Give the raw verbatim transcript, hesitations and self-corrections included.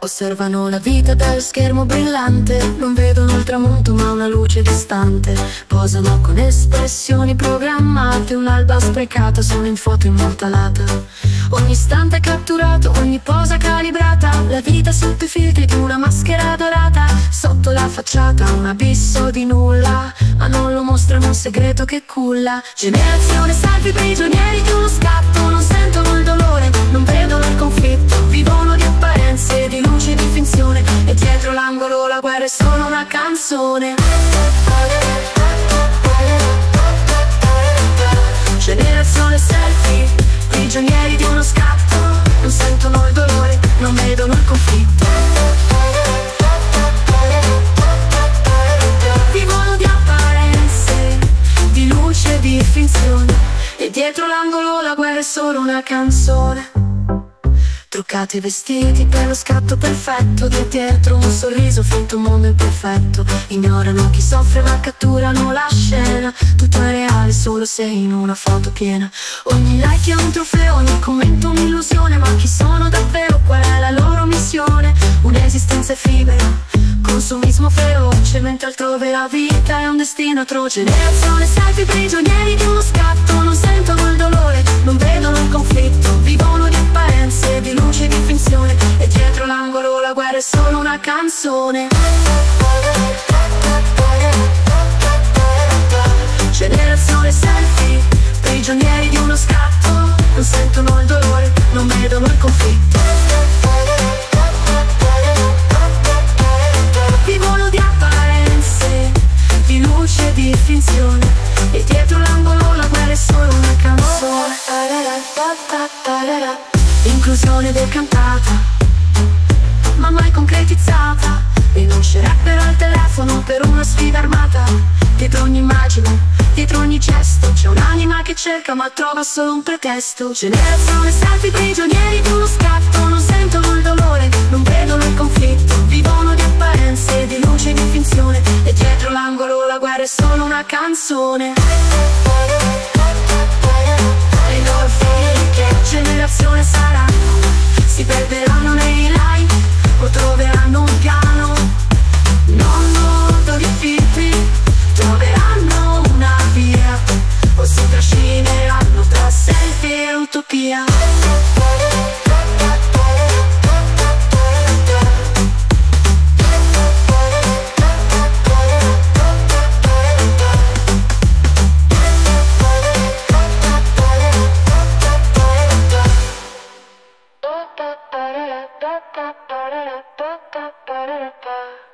Osservano la vita dallo schermo brillante, non vedono il tramonto ma una luce distante. Posano con espressioni programmate, un'alba sprecata sono in foto immortalata. Ogni istante catturato, ogni posa calibrata, la vita sotto i filtri di una maschera dorata. Sotto la facciata un abisso di nulla, ma non lo mostrano un segreto che culla. Generazione salvi prigionieri di uno scatto, non sentono il dolore, non vedono il conflitto, vivono di apparenze, di luce, di finzione. E dietro l'angolo la guerra è solo una canzone. Generazione selfie, prigionieri di uno scatto, non sentono il dolore, non vedono il conflitto, vivono di apparenze, di luce, di finzione. E dietro l'angolo la guerra è solo una canzone. Truccati vestiti per lo scatto perfetto, dietro un sorriso finto un mondo imperfetto. Ignorano chi soffre ma catturano la scena, tutto è reale solo se in una foto piena. Ogni like è un trofeo, ogni commento un'illusione, ma chi sono davvero, qual è la loro missione? Un'esistenza effimera, consumismo feroce, mentre altrove la vita è un destino atroce. Generazione selfie, prigionieri di uno scatto, non sentono il dolore, non vedono il conflitto, vivono di apparenze, di luce, di finzione. E dietro l'angolo la guerra è solo una canzone. Generazione selfie, prigionieri di uno scatto, non sentono il dolore, non vedono il conflitto, vivono di apparenze, di luce, di finzione. E dietro l'angolo la guerra è solo una canzone. Inclusione decantata, ma mai concretizzata. Denuncerebbero al telefono per una sfida armata. Dietro ogni immagine, dietro ogni gesto, c'è un'anima che cerca ma trova solo un pretesto. Generazione selfie, prigionieri di uno scatto, non sentono il dolore, non vedono il conflitto, vivono di apparenze, di luce e di finzione. E dietro l'angolo la guerra è solo una canzone. E i loro figli che generazione saranno? Si perderanno nei like o troveranno un piano? Non modo di filtri, troveranno una via, o si trascineranno tra selfie e utopia. Ba ba ba da da ba ba ba da ba ba ba da ba.